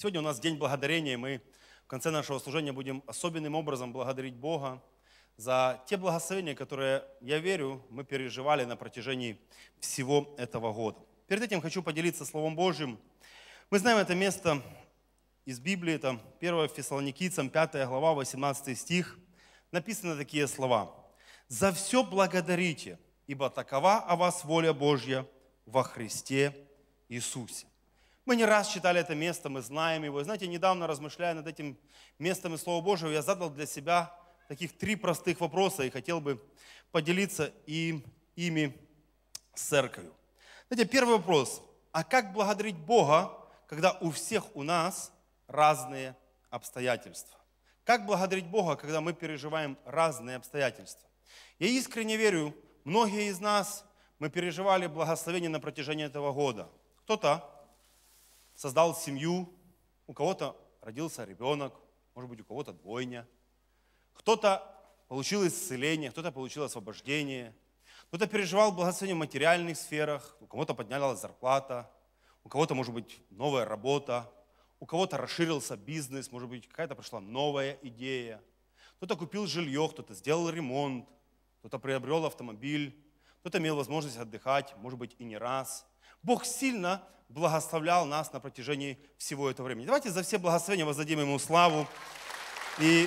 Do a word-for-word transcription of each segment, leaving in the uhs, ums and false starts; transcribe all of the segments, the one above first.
Сегодня у нас День Благодарения, и мы в конце нашего служения будем особенным образом благодарить Бога за те благословения, которые, я верю, мы переживали на протяжении всего этого года. Перед этим хочу поделиться Словом Божьим. Мы знаем это место из Библии, это первое Фессалоникийцам, пятая глава, восемнадцатый стих. Написаны такие слова. «За все благодарите, ибо такова о вас воля Божья во Христе Иисусе». Мы не раз читали это место, мы знаем его. И знаете, недавно, размышляя над этим местом из Слова Божьего, я задал для себя таких три простых вопроса и хотел бы поделиться им, ими с церковью. Знаете, первый вопрос. А как благодарить Бога, когда у всех у нас разные обстоятельства? Как благодарить Бога, когда мы переживаем разные обстоятельства? Я искренне верю, многие из нас, мы переживали благословение на протяжении этого года. Кто-то создал семью, у кого-то родился ребенок, может быть, у кого-то двойня. Кто-то получил исцеление, кто-то получил освобождение. Кто-то переживал благословение в материальных сферах, у кого-то поднялась зарплата, у кого-то, может быть, новая работа, у кого-то расширился бизнес, может быть, какая-то пришла новая идея. Кто-то купил жилье, кто-то сделал ремонт, кто-то приобрел автомобиль, кто-то имел возможность отдыхать, может быть, и не раз. Бог сильно благословлял нас на протяжении всего этого времени. Давайте за все благословения воздадим Ему славу. И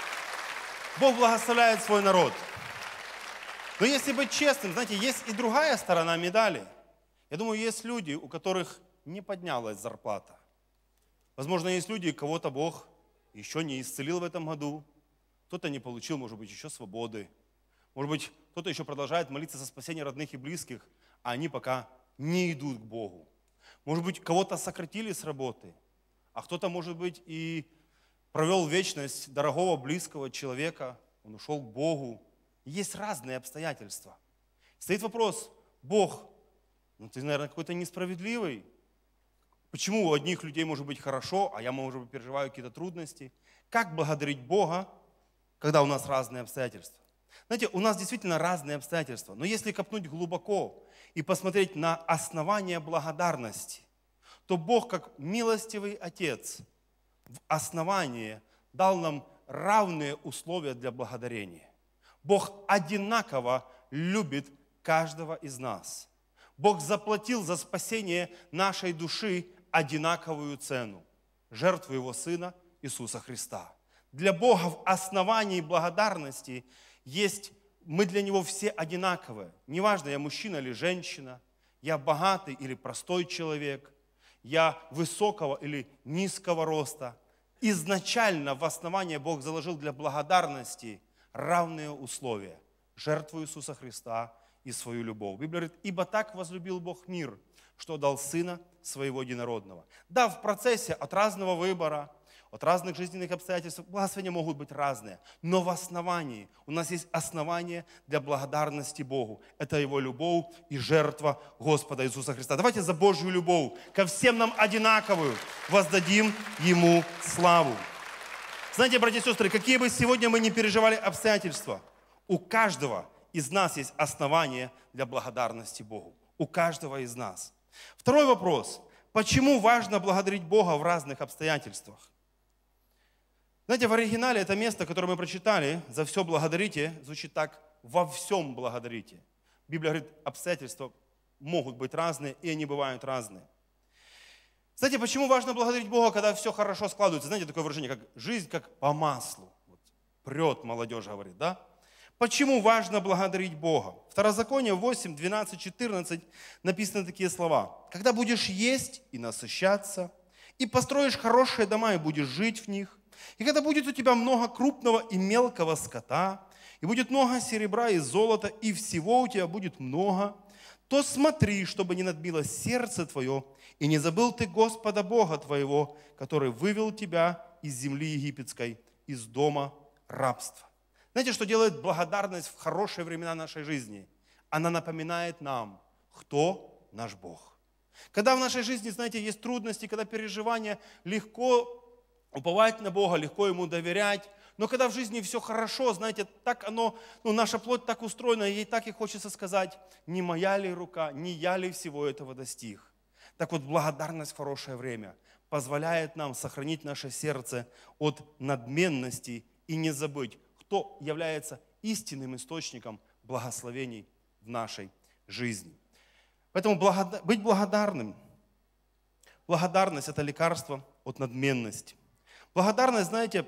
Бог благословляет свой народ. Но если быть честным, знаете, есть и другая сторона медали. Я думаю, есть люди, у которых не поднялась зарплата. Возможно, есть люди, кого-то Бог еще не исцелил в этом году. Кто-то не получил, может быть, еще свободы. Может быть, кто-то еще продолжает молиться за спасение родных и близких, а они пока не идут к Богу. Может быть, кого-то сократили с работы, а кто-то, может быть, и провел вечность дорогого, близкого человека, он ушел к Богу. Есть разные обстоятельства. Стоит вопрос, Бог, ну ты, наверное, какой-то несправедливый. Почему у одних людей может быть хорошо, а я, может быть, переживаю какие-то трудности? Как благодарить Бога, когда у нас разные обстоятельства? Знаете, у нас действительно разные обстоятельства, но если копнуть глубоко и посмотреть на основание благодарности, то Бог, как милостивый Отец, в основании дал нам равные условия для благодарения. Бог одинаково любит каждого из нас. Бог заплатил за спасение нашей души одинаковую цену – жертву Его Сына Иисуса Христа. Для Бога в основании благодарности есть, мы для Него все одинаковые. Неважно, я мужчина или женщина, я богатый или простой человек, я высокого или низкого роста. Изначально в основании Бог заложил для благодарности равные условия. Жертву Иисуса Христа и свою любовь. Библия говорит, ибо так возлюбил Бог мир, что дал Сына Своего Единородного. Да, в процессе от разного выбора, от разных жизненных обстоятельств благословения могут быть разные, но в основании у нас есть основание для благодарности Богу. Это Его любовь и жертва Господа Иисуса Христа. Давайте за Божью любовь, ко всем нам одинаковую, воздадим Ему славу. Знаете, братья и сестры, какие бы сегодня мы ни переживали обстоятельства, у каждого из нас есть основание для благодарности Богу. У каждого из нас. Второй вопрос. Почему важно благодарить Бога в разных обстоятельствах? Знаете, в оригинале это место, которое мы прочитали, «За все благодарите», звучит так, «во всем благодарите». Библия говорит, обстоятельства могут быть разные, и они бывают разные. Знаете, почему важно благодарить Бога, когда все хорошо складывается? Знаете, такое выражение, как «жизнь как по маслу». Вот, прет, молодежь говорит, да? Почему важно благодарить Бога? Второзаконие восемь, двенадцать, четырнадцать написаны такие слова. «Когда будешь есть и насыщаться, и построишь хорошие дома, и будешь жить в них, и когда будет у тебя много крупного и мелкого скота, и будет много серебра и золота, и всего у тебя будет много, то смотри, чтобы не надбилось сердце твое, и не забыл ты Господа Бога твоего, который вывел тебя из земли египетской, из дома рабства». Знаете, что делает благодарность в хорошие времена нашей жизни? Она напоминает нам, кто наш Бог. Когда в нашей жизни, знаете, есть трудности, когда переживания, легко уповать на Бога, легко Ему доверять. Но когда в жизни все хорошо, знаете, так оно, ну, наша плоть так устроена, ей так и хочется сказать, не моя ли рука, не я ли всего этого достиг. Так вот, благодарность в хорошее время позволяет нам сохранить наше сердце от надменности и не забыть, кто является истинным источником благословений в нашей жизни. Поэтому благода- быть благодарным. Благодарность – это лекарство от надменности. Благодарность, знаете,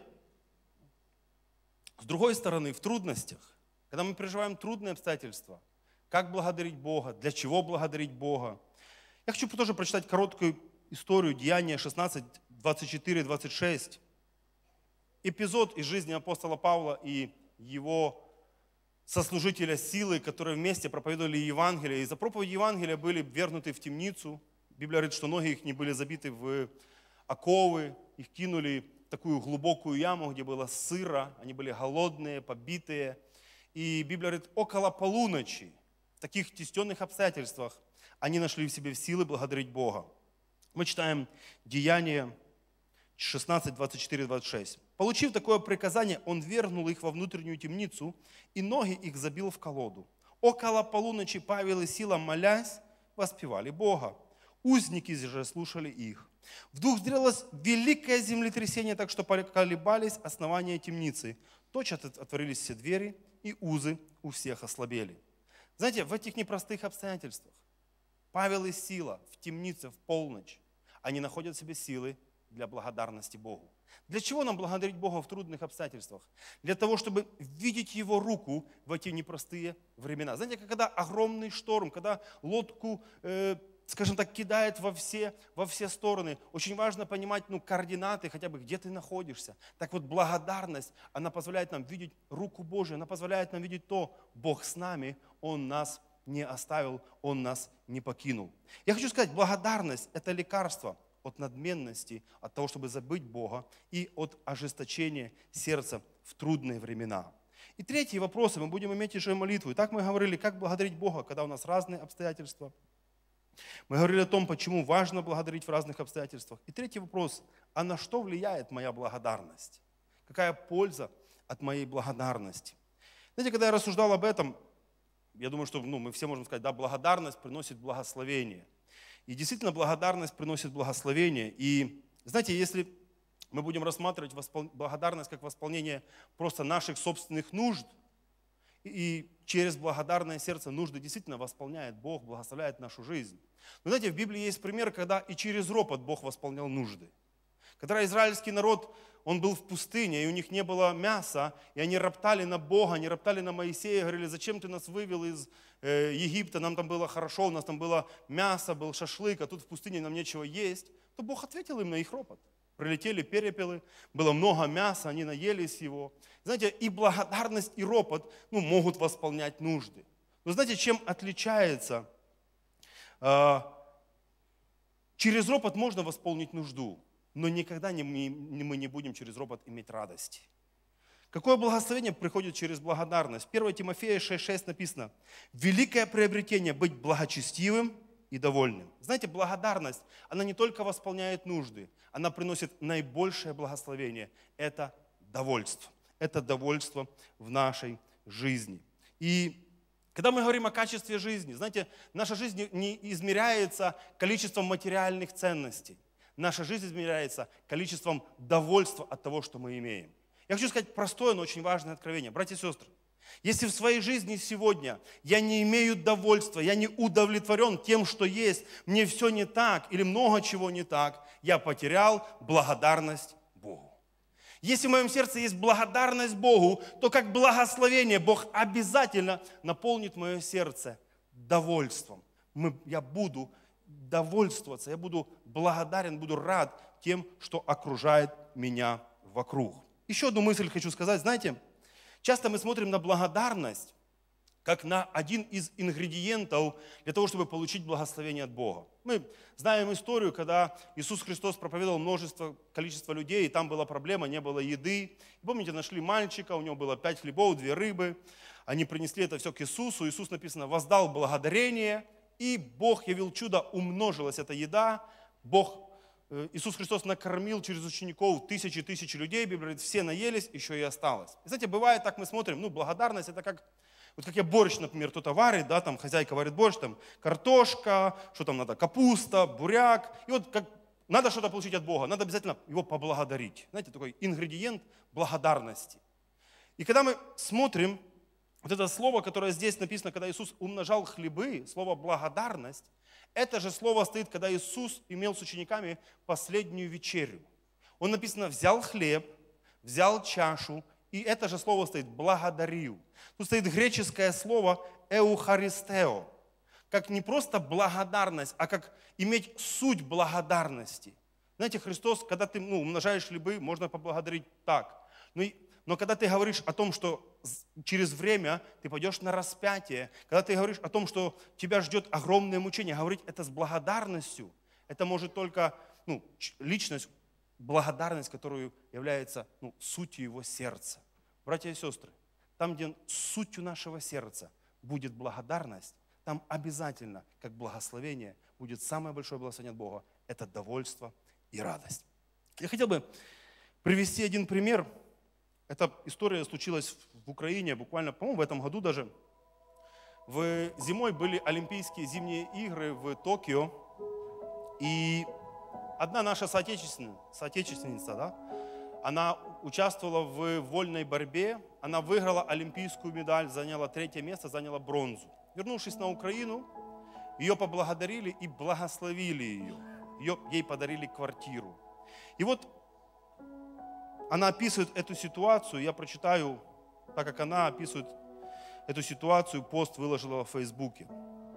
с другой стороны, в трудностях, когда мы переживаем трудные обстоятельства, как благодарить Бога, для чего благодарить Бога. Я хочу тоже прочитать короткую историю Деяния шестнадцать, двадцать четыре, двадцать шесть. Эпизод из жизни апостола Павла и его сослужителя силы, которые вместе проповедовали Евангелие. И за проповедь Евангелия были ввергнуты в темницу. Библия говорит, что ноги их не были забиты в оковы, их кинули в такую глубокую яму, где было сыро, они были голодные, побитые. И Библия говорит, около полуночи, в таких тестенных обстоятельствах, они нашли в себе силы благодарить Бога. Мы читаем Деяния шестнадцать, двадцать четыре, двадцать шесть. Получив такое приказание, он ввергнул их во внутреннюю темницу, и ноги их забил в колоду. Около полуночи Павел и Сила, молясь, воспевали Бога. Узники же слушали их. Вдруг сделалось великое землетрясение, так что поколебались основания темницы. Тотчас отворились все двери, и узы у всех ослабели. Знаете, в этих непростых обстоятельствах Павел и Сила в темнице в полночь, они находят в себе силы для благодарности Богу. Для чего нам благодарить Бога в трудных обстоятельствах? Для того, чтобы видеть Его руку в эти непростые времена. Знаете, когда огромный шторм, когда лодку, э, скажем так, кидает во все, во все стороны, очень важно понимать ну, координаты, хотя бы где ты находишься. Так вот, благодарность, она позволяет нам видеть руку Божию, она позволяет нам видеть то, Бог с нами, Он нас не оставил, Он нас не покинул. Я хочу сказать, благодарность – это лекарство от надменности, от того, чтобы забыть Бога, и от ожесточения сердца в трудные времена. И третий вопрос, мы будем иметь еще молитву. И так мы говорили, как благодарить Бога, когда у нас разные обстоятельства. Мы говорили о том, почему важно благодарить в разных обстоятельствах. И третий вопрос, а на что влияет моя благодарность? Какая польза от моей благодарности? Знаете, когда я рассуждал об этом, я думаю, что ну, мы все можем сказать, да, благодарность приносит благословение. И действительно, благодарность приносит благословение. И знаете, если мы будем рассматривать благодарность как восполнение просто наших собственных нужд, и через благодарное сердце нужды действительно восполняет Бог, благословляет нашу жизнь. Но знаете, в Библии есть пример, когда и через ропот Бог восполнял нужды. Когда израильский народ, он был в пустыне, и у них не было мяса, и они роптали на Бога, они роптали на Моисея, говорили, зачем ты нас вывел из э, Египта, нам там было хорошо, у нас там было мясо, был шашлык, а тут в пустыне нам нечего есть, то Бог ответил им на их ропот. Прилетели перепелы, было много мяса, они наелись его. Знаете, и благодарность, и ропот ну, могут восполнять нужды. Но знаете, чем отличается? Э, через ропот можно восполнить нужду. Но никогда не, мы не будем через ропот иметь радости. Какое благословение приходит через благодарность? первое Тимофея шесть шесть написано: «Великое приобретение быть благочестивым и довольным». Знаете, благодарность, она не только восполняет нужды, она приносит наибольшее благословение. Это довольство. Это довольство в нашей жизни. И когда мы говорим о качестве жизни, знаете, наша жизнь не измеряется количеством материальных ценностей. Наша жизнь измеряется количеством довольства от того, что мы имеем. Я хочу сказать простое, но очень важное откровение. Братья и сестры, если в своей жизни сегодня я не имею довольства, я не удовлетворен тем, что есть, мне все не так или много чего не так, я потерял благодарность Богу. Если в моем сердце есть благодарность Богу, то как благословение Бог обязательно наполнит мое сердце довольством. Мы, я буду довольствоваться, я буду благодарен, буду рад тем, что окружает меня вокруг. Еще одну мысль хочу сказать. Знаете, часто мы смотрим на благодарность как на один из ингредиентов для того, чтобы получить благословение от Бога. Мы знаем историю, когда Иисус Христос проповедовал множество, количество людей, и там была проблема, не было еды. И помните, нашли мальчика, у него было пять хлебов, две рыбы. Они принесли это все к Иисусу. Иисус, написано, воздал благодарение, и Бог явил чудо, умножилась эта еда. Бог, Иисус Христос накормил через учеников тысячи тысячи людей. Библия говорит, все наелись, еще и осталось. И, знаете, бывает так, мы смотрим, ну, благодарность это как, вот как я борщ, например, кто-то варит, да, там хозяйка варит борщ, там картошка, что там надо, капуста, буряк. И вот как надо что-то получить от Бога, надо обязательно Его поблагодарить. Знаете, такой ингредиент благодарности. И когда мы смотрим вот это слово, которое здесь написано, когда Иисус умножал хлебы, слово «благодарность», это же слово стоит, когда Иисус имел с учениками последнюю вечерю. Он написано «взял хлеб», «взял чашу», и это же слово стоит «благодарил». Тут стоит греческое слово «эухаристео», как не просто благодарность, а как иметь суть благодарности. Знаете, Христос, когда ты ну, умножаешь хлебы, можно поблагодарить так. Но, но когда ты говоришь о том, что через время ты пойдешь на распятие, когда ты говоришь о том, что тебя ждет огромное мучение, говорить это с благодарностью, это может только ну, личность, благодарность, которую является ну, сутью его сердца. Братья и сестры, там, где сутью нашего сердца будет благодарность, там обязательно, как благословение, будет самое большое благословение от Бога. Это довольство и радость. Я хотел бы привести один пример. Эта история случилась в Украине буквально, по-моему, в этом году даже. В зимой были Олимпийские зимние игры в Токио. И одна наша соотечественница, соотечественница да, она участвовала в вольной борьбе. Она выиграла олимпийскую медаль, заняла третье место, заняла бронзу. Вернувшись на Украину, ее поблагодарили и благословили ее. ее. Ей подарили квартиру. И вот она описывает эту ситуацию, я прочитаю, так как она описывает эту ситуацию, пост выложила в Фейсбуке.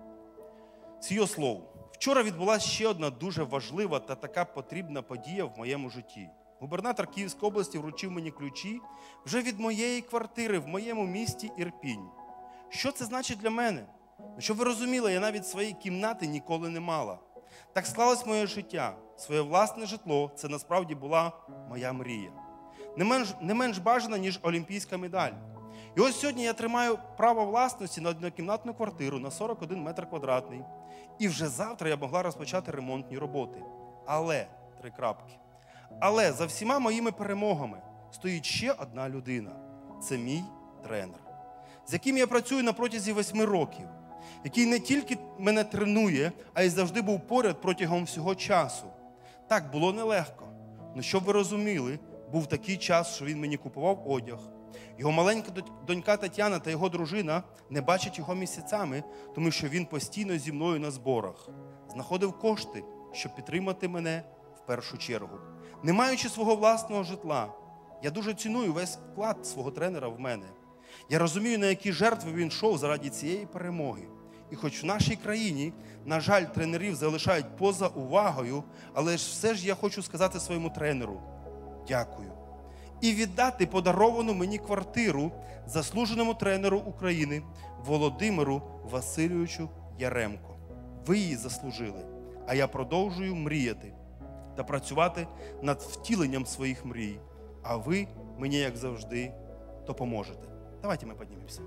З її слов. Вчора відбулася ще одна дуже важлива та така потрібна подія в моєму житті. Губернатор Київської області вручив мені ключі вже від моєї квартири в моєму місті Ірпінь. Що це значить для мене? Щоб ви розуміли, я навіть своєї кімнати ніколи не мала. Так склалось моє життя. Своє власне житло – це насправді була моя мрія. Не менш, не менш бажана, ніж олімпійська медаль. І ось сьогодні я тримаю право власності на однокімнатну квартиру на сорок один метр квадратний. І вже завтра я могла розпочати ремонтні роботи. Але, три крапки, але за всіма моїми перемогами стоїть ще одна людина. Це мій тренер, з яким я працюю на протязі восьми років, який не тільки мене тренує, а й завжди був поряд протягом всього часу. Так, було нелегко. Але щоб ви розуміли, був такий час, що він мені купував одяг. Його маленька донька Тетяна та його дружина не бачать його місяцями, тому що він постійно зі мною на зборах. Знаходив кошти, щоб підтримати мене в першу чергу. Не маючи свого власного житла, я дуже ціную весь вклад свого тренера в мене. Я розумію, на які жертви він йшов заради цієї перемоги. І хоч в нашій країні, на жаль, тренерів залишають поза увагою, але ж все ж я хочу сказати своєму тренеру дякую. І віддати подаровану мені квартиру заслуженому тренеру України Володимиру Васильовичу Яремко. Ви її заслужили, а я продовжую мріяти та працювати над втіленням своїх мрій. А ви мені, як завжди, допоможете. Давайте мы поднимемся.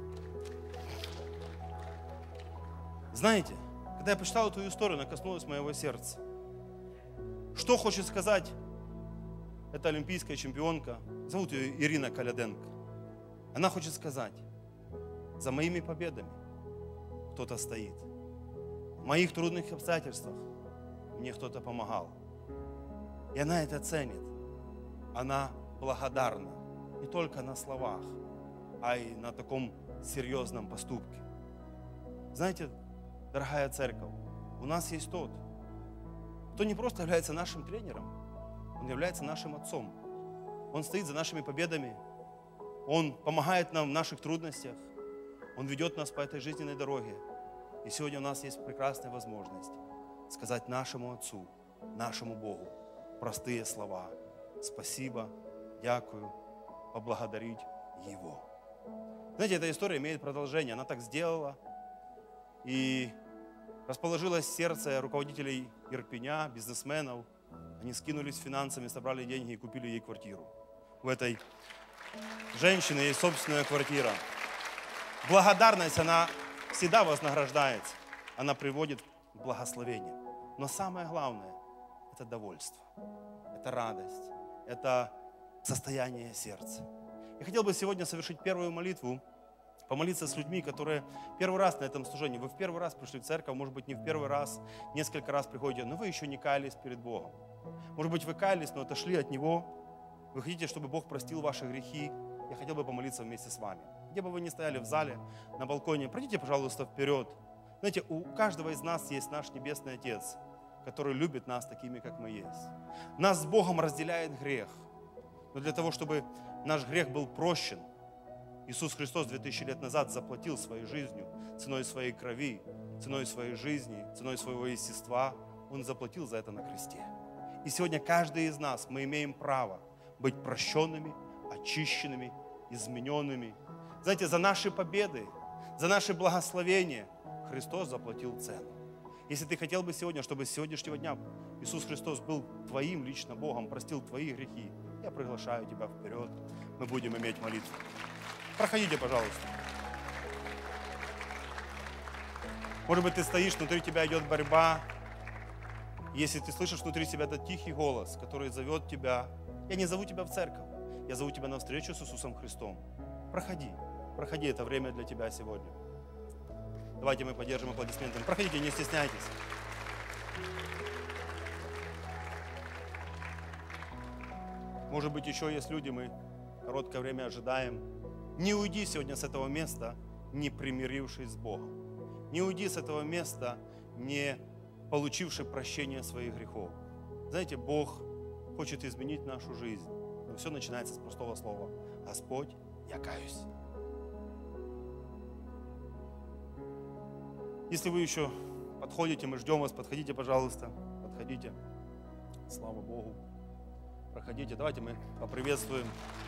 Знаете, когда я почитал эту историю, она коснулась моего сердца. Что хочет сказать эта олимпийская чемпионка, зовут ее Ирина Коляденко. Она хочет сказать, за моими победами кто-то стоит. В моих трудных обстоятельствах мне кто-то помогал. И она это ценит. Она благодарна не только на словах, а и на таком серьезном поступке. Знаете, дорогая церковь, у нас есть тот, кто не просто является нашим тренером, он является нашим отцом. Он стоит за нашими победами, он помогает нам в наших трудностях, он ведет нас по этой жизненной дороге. И сегодня у нас есть прекрасная возможность сказать нашему Отцу, нашему Богу простые слова. Спасибо, дякую, поблагодарить Его. Знаете, эта история имеет продолжение. Она так сделала. И расположилось сердце руководителей Ирпеня, бизнесменов. Они скинулись финансами, собрали деньги и купили ей квартиру. У этой женщины есть собственная квартира. Благодарность, она всегда вознаграждается. Она приводит к благословению. Но самое главное – это довольство. Это радость. Это состояние сердца. Я хотел бы сегодня совершить первую молитву, помолиться с людьми, которые первый раз на этом служении. Вы в первый раз пришли в церковь, может быть, не в первый раз, несколько раз приходите, но вы еще не каялись перед Богом. Может быть, вы каялись, но отошли от Него. Вы хотите, чтобы Бог простил ваши грехи. Я хотел бы помолиться вместе с вами. Где бы вы ни стояли, в зале, на балконе, пройдите, пожалуйста, вперед. Знаете, у каждого из нас есть наш Небесный Отец, который любит нас такими, как мы есть. Нас с Богом разделяет грех. Но для того, чтобы наш грех был прощен, Иисус Христос две тысячи лет назад заплатил своей жизнью, ценой своей крови, ценой своей жизни, ценой своего естества. Он заплатил за это на кресте. И сегодня каждый из нас, мы имеем право быть прощенными, очищенными, измененными. Знаете, за наши победы, за наши благословения Христос заплатил цену. Если ты хотел бы сегодня, чтобы с сегодняшнего дня Иисус Христос был твоим лично Богом, простил твои грехи, я приглашаю тебя вперед. Мы будем иметь молитву. Проходите, пожалуйста. Может быть, ты стоишь, внутри тебя идет борьба. Если ты слышишь внутри себя этот тихий голос, который зовет тебя, я не зову тебя в церковь, я зову тебя на встречу с Иисусом Христом. Проходи, проходи, это время для тебя сегодня. Давайте мы поддержим аплодисментами. Проходите, не стесняйтесь. Может быть, еще есть люди, мы короткое время ожидаем. Не уйди сегодня с этого места, не примирившись с Богом. Не уйди с этого места, не получивший прощение своих грехов. Знаете, Бог хочет изменить нашу жизнь. Но все начинается с простого слова. Господь, я каюсь. Если вы еще подходите, мы ждем вас, подходите, пожалуйста. Подходите. Слава Богу. Проходите. Давайте мы поприветствуем.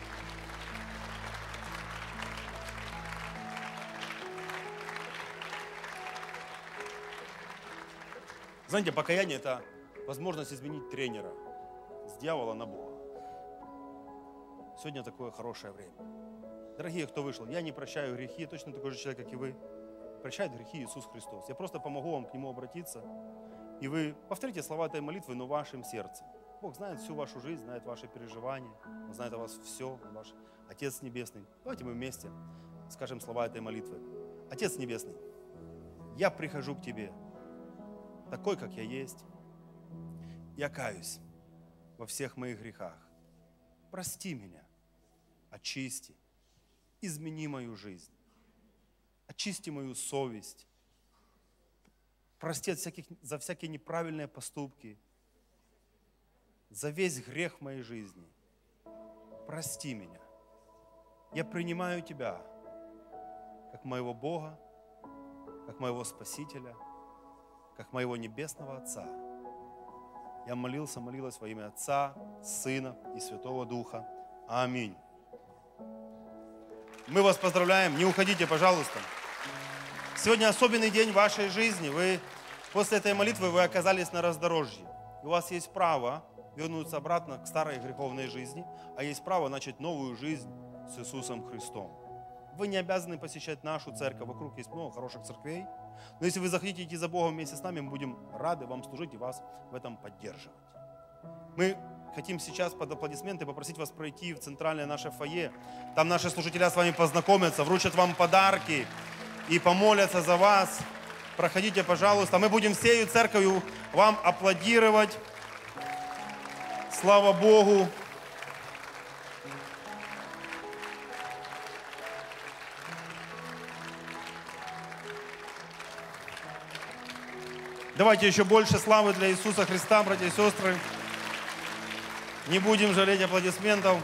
Знаете, покаяние – это возможность изменить тренера с дьявола на Бога. Сегодня такое хорошее время. Дорогие, кто вышел, я не прощаю грехи, я точно такой же человек, как и вы. Прощает грехи Иисус Христос. Я просто помогу вам к Нему обратиться. И вы повторите слова этой молитвы, но вашим сердцем. Бог знает всю вашу жизнь, знает ваши переживания, Он знает о вас все, ваш Отец Небесный. Давайте мы вместе скажем слова этой молитвы. Отец Небесный, я прихожу к Тебе, такой, как я есть. Я каюсь во всех моих грехах. Прости меня, очисти, измени мою жизнь, очисти мою совесть, прости от всяких, за всякие неправильные поступки, за весь грех в моей жизни. Прости меня. Я принимаю Тебя как моего Бога, как моего Спасителя, как моего Небесного Отца. Я молился, молилась во имя Отца, Сына и Святого Духа. Аминь. Мы вас поздравляем. Не уходите, пожалуйста. Сегодня особенный день в вашей жизни. Вы, после этой молитвы вы оказались на раздорожье. У вас есть право вернуться обратно к старой греховной жизни, а есть право начать новую жизнь с Иисусом Христом. Вы не обязаны посещать нашу церковь. Вокруг есть много хороших церквей. Но если вы захотите идти за Богом вместе с нами, мы будем рады вам служить и вас в этом поддерживать. Мы хотим сейчас под аплодисменты попросить вас пройти в центральное наше фойе. Там наши служители с вами познакомятся, вручат вам подарки и помолятся за вас. Проходите, пожалуйста. Мы будем всей церковью вам аплодировать. Слава Богу. Давайте еще больше славы для Иисуса Христа, братья и сестры. Не будем жалеть аплодисментов.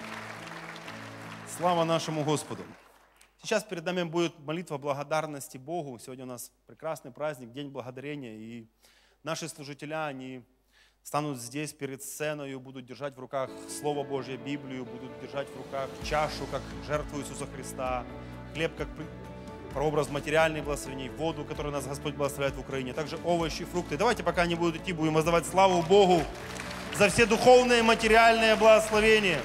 Слава нашему Господу. Сейчас перед нами будет молитва благодарности Богу. Сегодня у нас прекрасный праздник, День Благодарения. И наши служители, они станут здесь перед сценой, будут держать в руках Слово Божье, Библию, будут держать в руках чашу, как жертву Иисуса Христа, хлеб, как прообраз материальных благословений, воду, которую нас Господь благословляет в Украине, также овощи, фрукты. Давайте, пока они будут идти, будем воздавать славу Богу за все духовные и материальные благословения.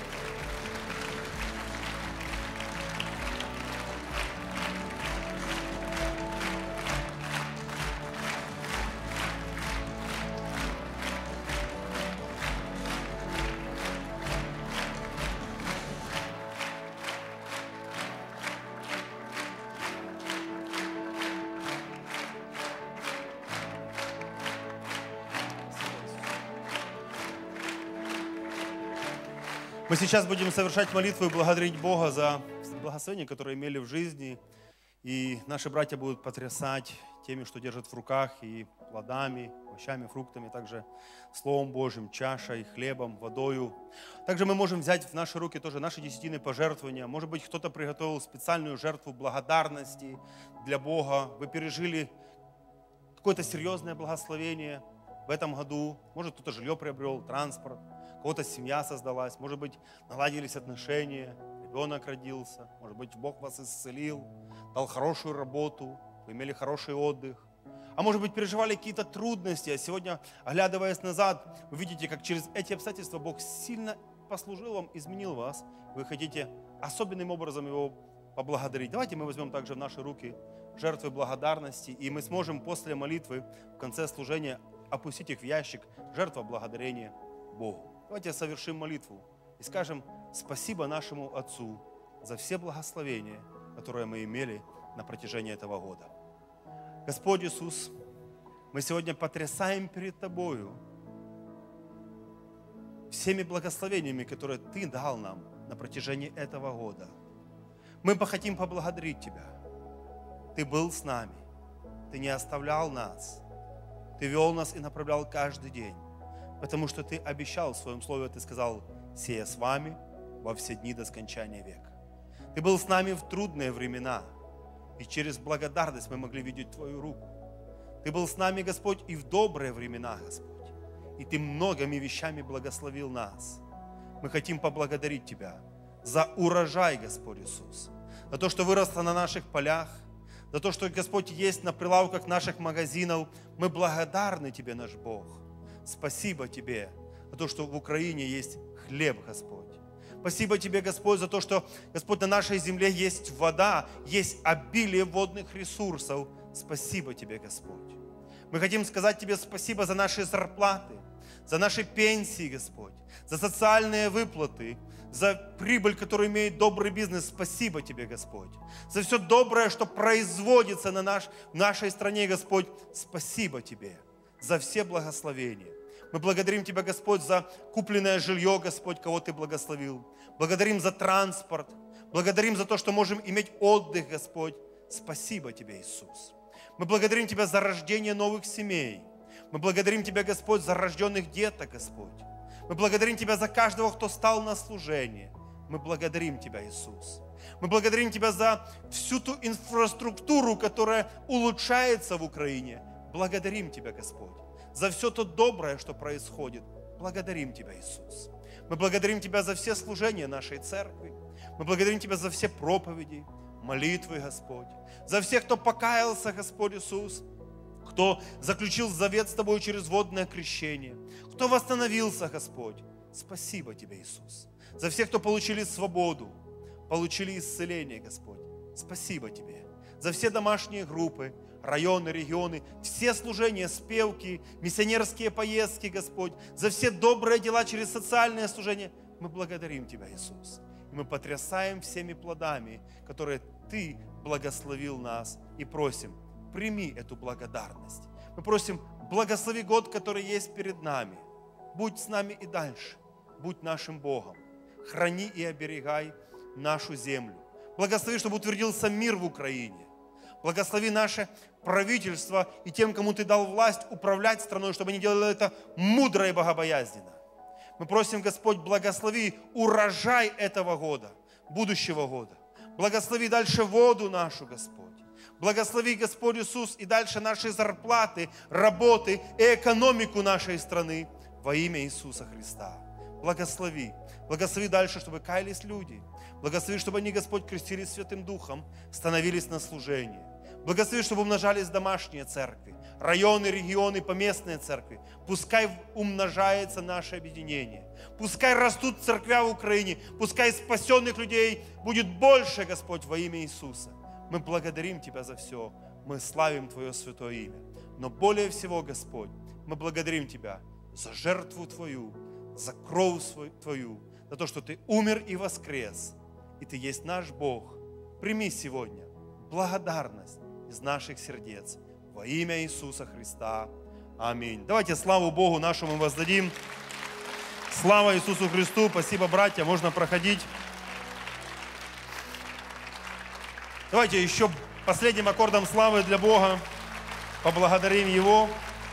Мы сейчас будем совершать молитву и благодарить Бога за благословения, которые имели в жизни. И наши братья будут потрясать теми, что держат в руках, и плодами, овощами, фруктами, также Словом Божьим, чашей, хлебом, водою. Также мы можем взять в наши руки тоже наши десятины пожертвования. Может быть, кто-то приготовил специальную жертву благодарности для Бога. Вы пережили какое-то серьезное благословение в этом году. Может, кто-то жилье приобрел, транспорт. У кого-то семья создалась, может быть, наладились отношения, ребенок родился, может быть, Бог вас исцелил, дал хорошую работу, вы имели хороший отдых. А может быть, переживали какие-то трудности, а сегодня, оглядываясь назад, вы видите, как через эти обстоятельства Бог сильно послужил вам, изменил вас. Вы хотите особенным образом Его поблагодарить. Давайте мы возьмем также в наши руки жертвы благодарности, и мы сможем после молитвы в конце служения опустить их в ящик, жертва благодарения Богу. Давайте совершим молитву и скажем спасибо нашему Отцу за все благословения, которые мы имели на протяжении этого года. Господь Иисус, мы сегодня потрясаем перед Тобою всеми благословениями, которые Ты дал нам на протяжении этого года. Мы хотим поблагодарить Тебя. Ты был с нами, Ты не оставлял нас, Ты вел нас и направлял каждый день. Потому что Ты обещал в Своем Слове, Ты сказал, сея с вами во все дни до скончания века. Ты был с нами в трудные времена, и через благодарность мы могли видеть Твою руку. Ты был с нами, Господь, и в добрые времена, Господь. И Ты многими вещами благословил нас. Мы хотим поблагодарить Тебя за урожай, Господь Иисус, за то, что выросло на наших полях, за то, что, Господь, есть на прилавках наших магазинов. Мы благодарны Тебе, наш Бог. Спасибо Тебе за то, что в Украине есть хлеб, Господь. Спасибо Тебе, Господь, за то, что, Господь, на нашей земле есть вода, есть обилие водных ресурсов. Спасибо Тебе, Господь. Мы хотим сказать Тебе спасибо за наши зарплаты, за наши пенсии, Господь, за социальные выплаты, за прибыль, которую имеет добрый бизнес. Спасибо Тебе, Господь. За все доброе, что производится на наш, в нашей стране, Господь. Спасибо Тебе за все благословения. Мы благодарим Тебя, Господь, за купленное жилье, Господь, кого Ты благословил. Благодарим за транспорт. Благодарим за то, что можем иметь отдых, Господь. Спасибо Тебе, Иисус. Мы благодарим Тебя за рождение новых семей. Мы благодарим Тебя, Господь, за рожденных деток, Господь. Мы благодарим Тебя за каждого, кто стал на служение. Мы благодарим Тебя, Иисус. Мы благодарим Тебя за всю ту инфраструктуру, которая улучшается в Украине. Благодарим Тебя, Господь, за все то доброе, что происходит. Благодарим Тебя, Иисус. Мы благодарим Тебя за все служения нашей церкви. Мы благодарим Тебя за все проповеди, молитвы, Господь. За всех, кто покаялся, Господь Иисус. Кто заключил завет с Тобой через водное крещение. Кто восстановился, Господь. Спасибо Тебе, Иисус. За всех, кто получили свободу, получили исцеление, Господь. Спасибо Тебе. За все домашние группы, районы, регионы, все служения, спевки, миссионерские поездки, Господь, за все добрые дела через социальное служение. Мы благодарим Тебя, Иисус. И мы потрясаем всеми плодами, которые Ты благословил нас, и просим, прими эту благодарность. Мы просим, благослови год, который есть перед нами. Будь с нами и дальше. Будь нашим Богом. Храни и оберегай нашу землю. Благослови, чтобы утвердился мир в Украине. Благослови наше правительство и тем, кому Ты дал власть управлять страной, чтобы они делали это мудро и богобоязненно. Мы просим, Господь, благослови урожай этого года, будущего года. Благослови дальше воду нашу, Господь. Благослови, Господь Иисус, и дальше наши зарплаты, работы и экономику нашей страны во имя Иисуса Христа. Благослови. Благослови дальше, чтобы каялись люди. Благослови, чтобы они, Господь, крестились Святым Духом, становились на служение. Благослови, чтобы умножались домашние церкви, районы, регионы, поместные церкви. Пускай умножается наше объединение. Пускай растут церквя в Украине. Пускай спасенных людей будет больше, Господь, во имя Иисуса. Мы благодарим Тебя за все. Мы славим Твое святое имя. Но более всего, Господь, мы благодарим Тебя за жертву Твою, за кровь Твою, за то, что Ты умер и воскрес. И Ты есть наш Бог. Прими сегодня благодарность из наших сердец. Во имя Иисуса Христа. Аминь. Давайте славу Богу нашему воздадим. Слава Иисусу Христу. Спасибо, братья. Можно проходить. Давайте еще последним аккордом славы для Бога поблагодарим Его.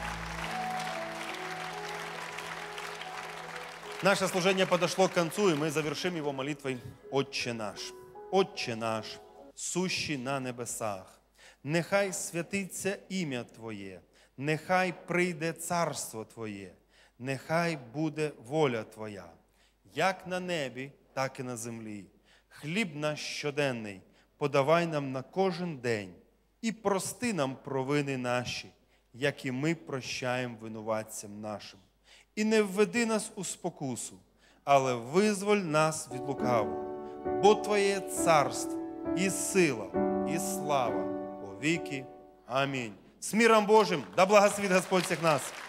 Наше служение подошло к концу, и мы завершим его молитвой «Отче наш». «Отче наш, сущий на небесах, нехай святиться ім'я Твоє, нехай прийде царство Твоє, нехай буде воля Твоя, як на небі, так і на землі. Хліб наш щоденний подавай нам на кожен день і прости нам провини наші, як і ми прощаємо винуватцям нашим. І не введи нас у спокусу, але визволь нас від лукавого, бо Твоє царство і сила, і слава по віки. Амінь. С миром Божим, да благословит Господь всех нас.